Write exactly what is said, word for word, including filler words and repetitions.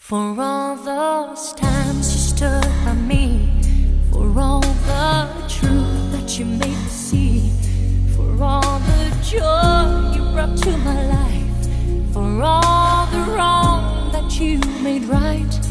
For all those times you stood by me, for all the truth that you made me see, for all the joy you brought to my life, for all the wrong that you made right.